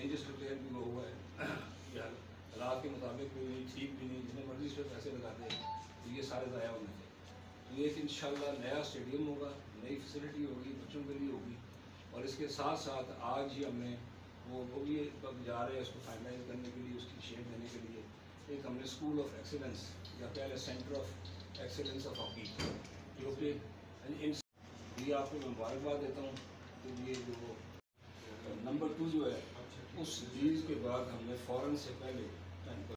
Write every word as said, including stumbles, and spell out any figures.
Changes declare भी हुआ है या हालात के मुताबिक कोई ठीक भी नहीं, जितने मर्जी से पैसे लगाते हैं तो ये सारे ज़ाया होने चाहिए। तो ये इंशाल्लाह नया स्टेडियम होगा, नई फैसिलिटी होगी, बच्चों के लिए होगी। और इसके साथ साथ आज ही हमने वो वो भी वक्त जा रहे हैं उसको फाइनलाइज करने के लिए, उसकी शेप देने के लिए एक हमने स्कूल ऑफ एक्सीलेंस या पहले centre of excellence of hockey जो कि इन ये आपको मुबारकबाद देता हूँ। तो ये जो नंबर टू जो है उस चीज़ के बाद हमने फ़ौरन से पहले